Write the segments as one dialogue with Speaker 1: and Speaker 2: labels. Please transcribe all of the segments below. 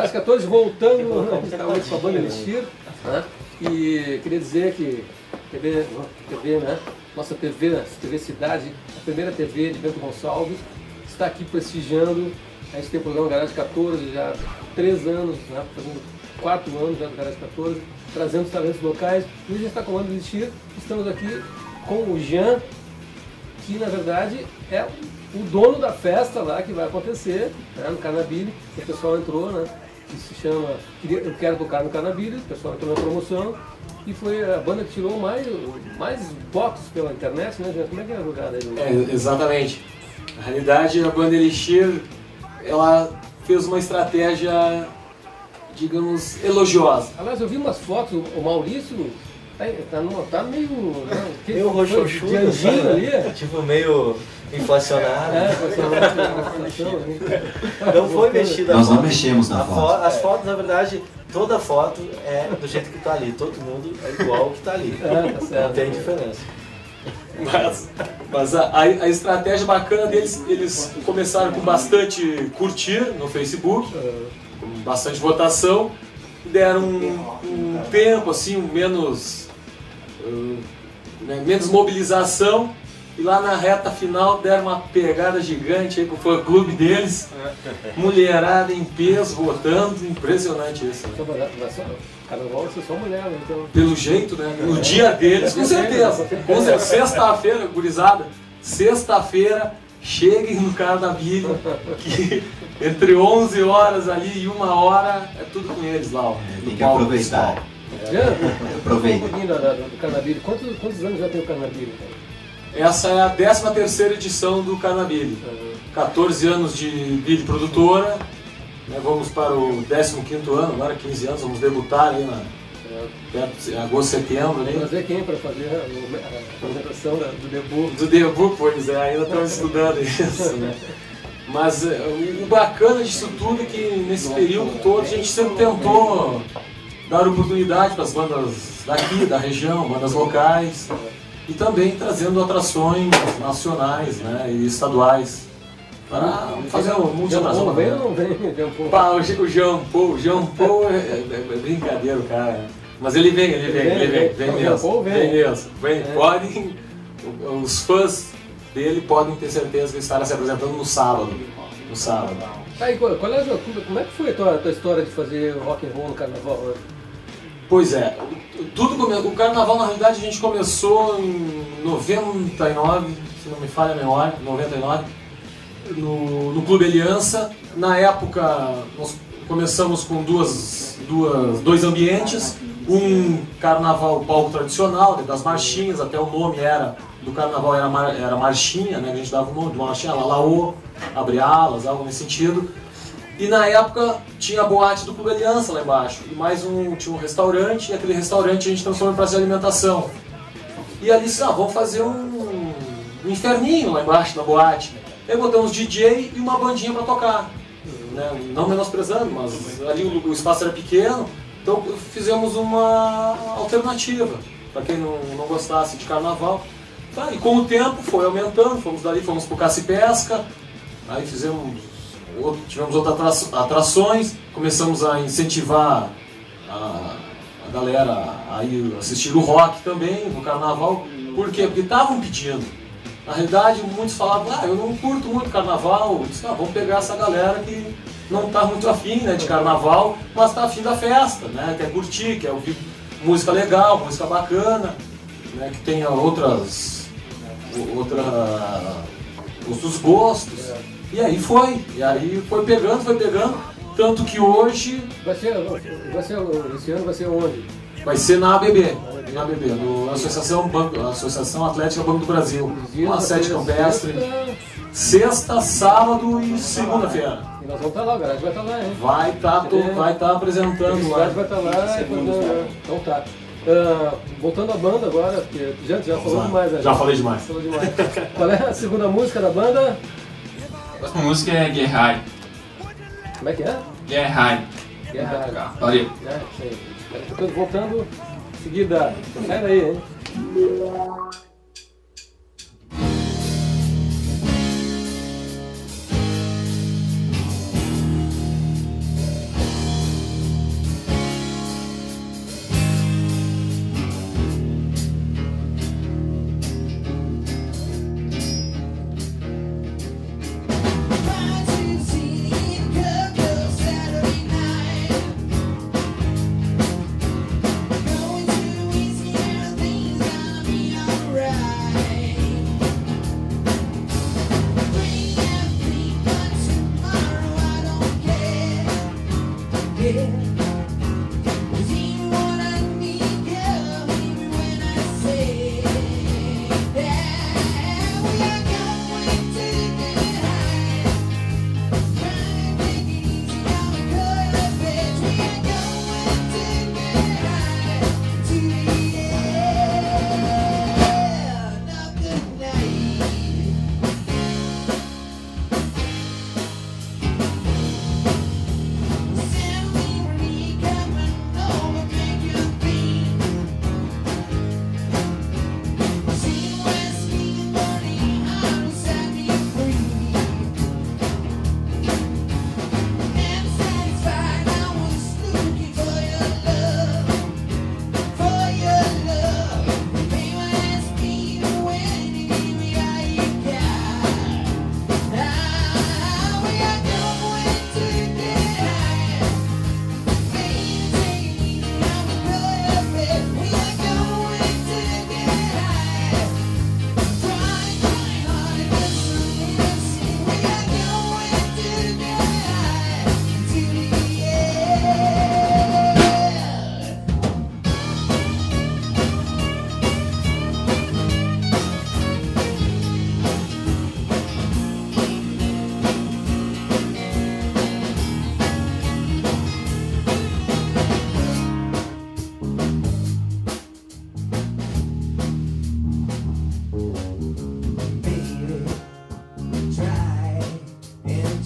Speaker 1: Garagem 14 voltando, a gente está hoje com a banda Elixir, né? E queria dizer que TV, né? Nossa TV Cidade, a primeira TV de Bento Gonçalves, está aqui prestigiando. A gente tem o programa Garagem 14 já há 3 anos, né? Fazendo 4 anos já do Garagem 14, trazendo os talentos locais. E a gente está com a banda Elixir. Estamos aqui com o Jean, que na verdade é o dono da festa lá que vai acontecer, né, no Canabile, que o pessoal entrou, né, que se chama Eu Quero Tocar no Canabile, o pessoal entrou na promoção e foi a banda que tirou mais votos pela internet, né, Jean? Como é que é a jogada aí?
Speaker 2: Exatamente. Na realidade, a banda Elixir, ela fez uma estratégia, digamos, elogiosa.
Speaker 1: Aliás, eu vi umas fotos, o Maurício tá meio... Né,
Speaker 3: meio roxoxudo,
Speaker 1: de anjinho ali.
Speaker 3: Tipo, meio inflacionado.
Speaker 1: Inflação.
Speaker 3: Não foi mexida.
Speaker 4: Nós não mexemos na foto.
Speaker 3: As fotos, na verdade, toda foto é do jeito que tá ali. Todo mundo é igual que tá ali.
Speaker 1: Tá certo.
Speaker 3: Não tem diferença.
Speaker 2: Mas a estratégia bacana deles, eles começaram com bastante curtir no Facebook, com bastante votação, deram um tempo assim, menos mobilização, e lá na reta final deram uma pegada gigante aí com o fã-clube deles, mulherada em peso, votando, impressionante isso.
Speaker 1: Carnaval vai ser só mulher, né? Então...
Speaker 2: Pelo jeito, né? No dia deles, com certeza. Sexta-feira, gurizada, sexta-feira, cheguem no Canabile, que entre 11 horas ali e 1 hora é tudo com eles lá. Ó,
Speaker 4: tem que aproveitar.
Speaker 1: Aproveita. Um pouquinho do Canabile. Quantos anos já tem o Canabile?
Speaker 2: Essa é a 13ª edição do Canabile. 14 anos de Billy produtora. Vamos para o 15º ano, agora 15 anos, vamos debutar aí em agosto, setembro.
Speaker 1: Vamos trazer quem para fazer a apresentação do debut?
Speaker 2: Do debut, pois é, ainda estamos estudando isso, né? Mas o bacana disso tudo é que nesse período todo a gente sempre tentou dar oportunidade para as bandas daqui, da região, bandas locais, e também trazendo atrações nacionais, né, e estaduais. Para fazer um multi-atração.
Speaker 1: Vem ou não vem, Jean Paul?
Speaker 2: O Jean Paul é brincadeira, cara. Mas ele vem mesmo. Podem, os fãs dele podem ter certeza que ele estará se apresentando no sábado.
Speaker 1: Aí, como é que foi a tua história de fazer rock and roll no carnaval?
Speaker 2: Pois é, o carnaval na realidade a gente começou em 99, se não me falha a memória, 99. No Clube Aliança. Na época nós começamos com dois ambientes, um carnaval palco tradicional, das marchinhas, até o nome do carnaval era marchinha, né? A gente dava o nome de uma marchinha, Lalaô, Abre Alas, algo nesse sentido. E na época tinha a boate do Clube Aliança lá embaixo, e tinha um restaurante, e aquele restaurante a gente transformou em praça de alimentação. E ali vamos fazer um inferninho lá embaixo na boate. Aí botamos DJ e uma bandinha para tocar, né? Não menosprezando, mas ali o espaço era pequeno, então fizemos uma alternativa para quem não gostasse de carnaval. E com o tempo foi aumentando, fomos para o Caça e Pesca, aí tivemos outras atrações, começamos a incentivar a galera a ir assistir o rock também no carnaval. Por quê? Porque estavam pedindo. Na realidade, muitos falavam, eu não curto muito carnaval. Eu disse, vamos pegar essa galera que não está muito afim, né, de carnaval, mas está afim da festa, né, quer curtir, quer ouvir música legal, música bacana, né, que tenha outros gostos. E aí foi pegando, tanto que hoje...
Speaker 1: esse ano vai ser onde?
Speaker 2: Vai ser na ABB, no Associação Atlética Banco do Brasil, uma sede campestre, sexta, sábado e segunda-feira.
Speaker 1: E nós vamos estar lá, o Garagem vai estar lá, hein?
Speaker 2: Vai estar apresentando lá.
Speaker 1: O Garagem vai estar lá, então tá. Voltando à banda agora, porque já falou demais, né?
Speaker 2: Já falei demais.
Speaker 1: Qual é a segunda música da banda?
Speaker 5: A próxima música é Guerrai.
Speaker 1: Como é que é?
Speaker 5: Guerrai. Valeu.
Speaker 1: Voltando, em seguida, sai daí, hein?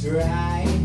Speaker 6: right